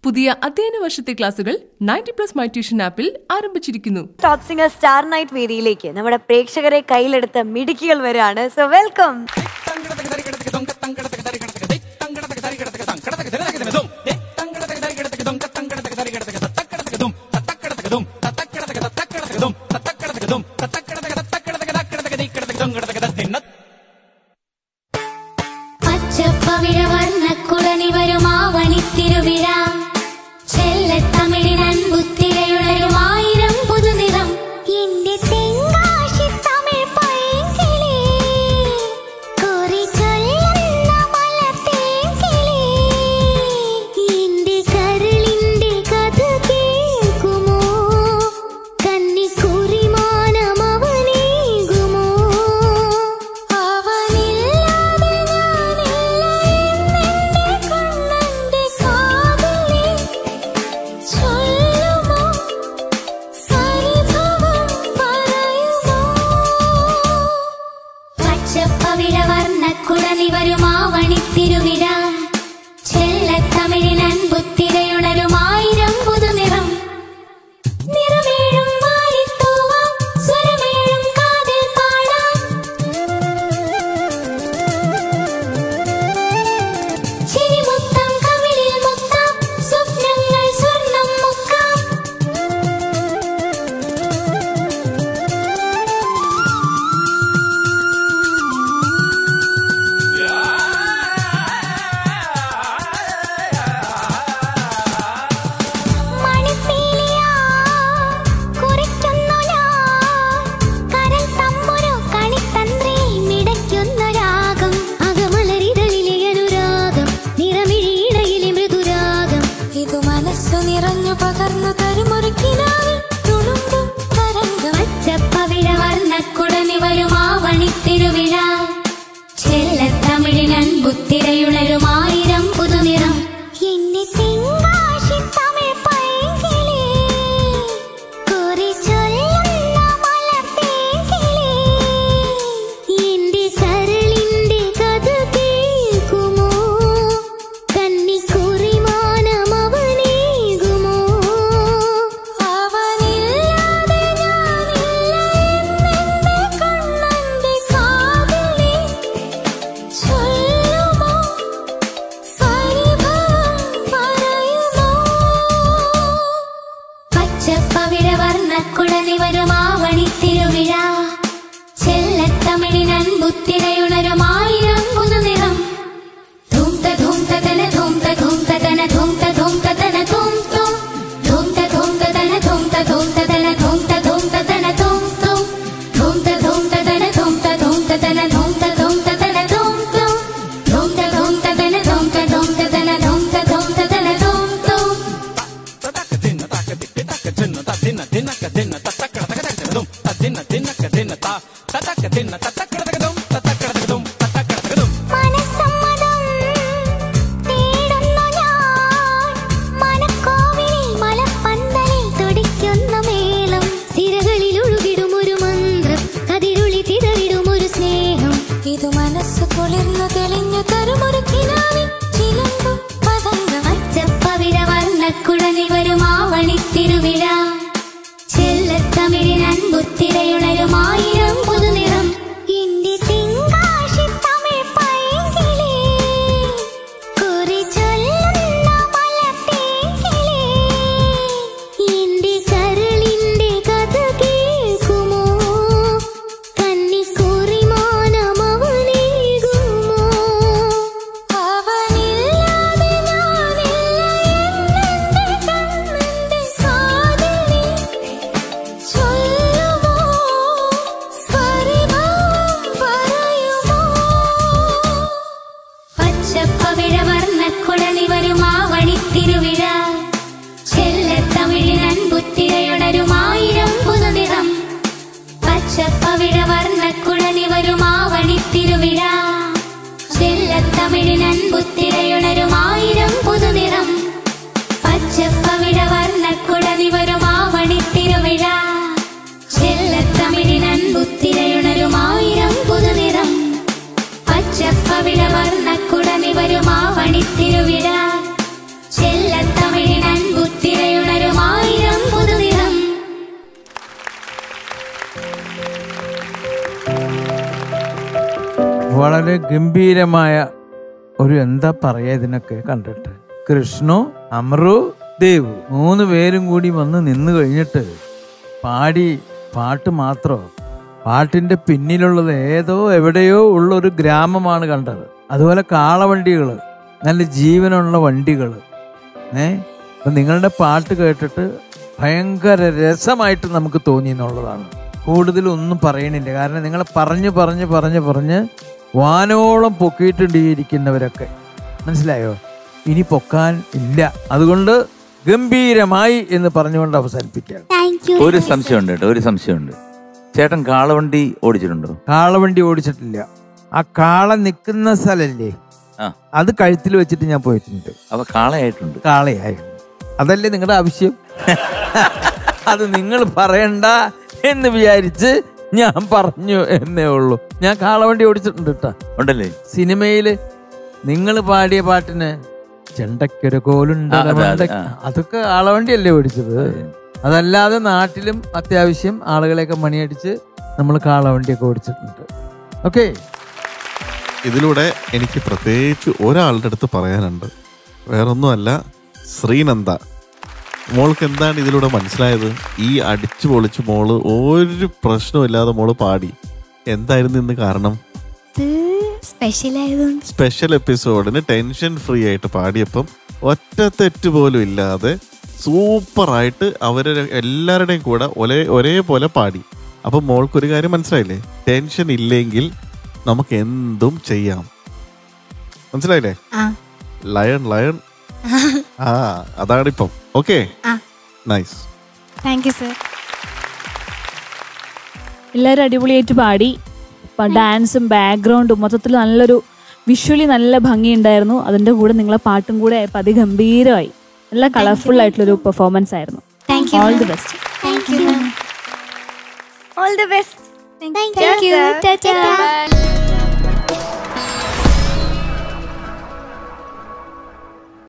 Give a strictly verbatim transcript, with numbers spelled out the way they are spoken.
പുതിയ അധ്യയന വർഷത്തെ ക്ലാസുകൾ നയൻറ്റി പ്ലസ് മൈ ട്യൂഷൻ ആപ്പിൽ ആരംഭിച്ചിരിക്കുന്നു. ടോപ്പ് സിംഗർ സ്റ്റാർ നൈറ്റ് വേദിയിലേക്ക് നമ്മുടെ പ്രേക്ഷകരെ കയ്യിലെടുത്ത മിടുക്കികൾ വരാണ്. So welcome. പച്ചപ്പവിഴ വർണ്ണക്കുട നിവരുമാവണിത്തിരുവിഴ ചെല്ലത്തമിഴിന വളരെ ഗംഭീരമായ ഒരു എന്താ പറയാ ഇതിനൊക്കെ കണ്ടിട്ട്. കൃഷ്ണു, അമറു, ദേവ് മൂന്ന് പേരും കൂടി വന്ന് നിന്ന് കഴിഞ്ഞിട്ട് പാടി പാട്ട് മാത്രം. പാട്ടിന്റെ പിന്നിലുള്ളത് ഏതോ എവിടെയോ ഉള്ള ഒരു ഗ്രാമമാണ് കണ്ടത്. അതുപോലെ കാളവണ്ടികൾ, നല്ല ജീവനുള്ള വണ്ടികൾ. ഏ അപ്പം നിങ്ങളുടെ പാട്ട് കേട്ടിട്ട് ഭയങ്കര രസമായിട്ട് നമുക്ക് തോന്നി എന്നുള്ളതാണ്. കൂടുതലൊന്നും പറയണില്ല, കാരണം നിങ്ങൾ പറഞ്ഞ് പറഞ്ഞ് പറഞ്ഞ് പറഞ്ഞ് വാനോളം പൊക്കിയിട്ടിരിക്കുന്നവരൊക്കെ, മനസ്സിലായോ? ഇനി പൊക്കാൻ ഇല്ല. അതുകൊണ്ട് ഗംഭീരമായി എന്ന് പറഞ്ഞുകൊണ്ട് അവസാനിപ്പിക്കാം. ഒരു സംശയമുണ്ട് കേട്ടോ, ഒരു സംശയമുണ്ട്. ചേട്ടൻ കാളവണ്ടി ഓടിച്ചിട്ടുണ്ടോ? കാളവണ്ടി ഓടിച്ചിട്ടില്ല. ആ കാള നിൽക്കുന്ന സ്ഥലല്ലേ, അത് കഴുത്തിൽ വെച്ചിട്ട് ഞാൻ പോയിട്ടുണ്ട്. അപ്പൊ കാളയായിട്ടുണ്ട്. കാളയായിരുന്നു. അതല്ലേ നിങ്ങളുടെ ആവശ്യം? അത് നിങ്ങൾ പറയണ്ട എന്ന് വിചാരിച്ച് ഞാൻ പറഞ്ഞു എന്നേ ഉള്ളൂ. ഞാൻ കാളവണ്ടി ഓടിച്ചിട്ടുണ്ട് കേട്ടോ. ഉണ്ടല്ലേ? സിനിമയില് നിങ്ങൾ പാടിയ പാട്ടിന് ചെണ്ടയ്ക്കൊരു കോലുണ്ട്, അതൊക്കെ കാളവണ്ടിയല്ലേ ഓടിച്ചത്. അതല്ലാതെ നാട്ടിലും അത്യാവശ്യം ആളുകളെയൊക്കെ മണിയടിച്ച് നമ്മൾ കാളവണ്ടിയൊക്കെ ഓടിച്ചിട്ടുണ്ട്. ഓക്കെ, ഇതിലൂടെ എനിക്ക് പ്രത്യേകിച്ച് ഒരാളുടെ അടുത്ത് പറയാനുണ്ട്. വേറൊന്നുമല്ല, ശ്രീനന്ദ മോൾക്ക് എന്താണ് ഇതിലൂടെ മനസ്സിലായത്? ഈ അടിച്ചു പൊളിച്ച് മോള് ഒരു പ്രശ്നമില്ലാതെ മോള് പാടി. എന്തായിരുന്നു ഇന്ന് കാരണം? സ്പെഷ്യൽ എപ്പിസോഡിന് ടെൻഷൻ ഫ്രീ ആയിട്ട് പാടിയപ്പം ഒറ്റ തെറ്റ് പോലും ഇല്ലാതെ സൂപ്പറായിട്ട് അവരെ എല്ലാവരുടെയും കൂടെ ഒരേ ഒരേപോലെ പാടി. അപ്പം മോൾക്കൊരു കാര്യം മനസ്സിലായില്ലേ? ടെൻഷൻ ഇല്ലെങ്കിൽ നമുക്ക് എന്തും ചെയ്യാം. മനസ്സിലായില്ലേ? ലയൺ ലയൺ ആ അതാണിപ്പം. Okay, nice. Thank you sir. എല്ലാവരും അടിപൊളിയായിട്ട് പാടി. ഡാൻസും ബാക്ക്ഗ്രൗണ്ടും മൊത്തത്തിൽ നല്ലൊരു വിഷ്വലി നല്ല ഭംഗിയുണ്ടായിരുന്നു. അതിൻ്റെ കൂടെ നിങ്ങളെ പാട്ടും കൂടെ ആയപ്പോൾ അതിഗംഭീരമായി. നല്ല കളർഫുൾ ആയിട്ടുള്ളൊരു പെർഫോമൻസ് ആയിരുന്നു. All the best. All the best. Thank U.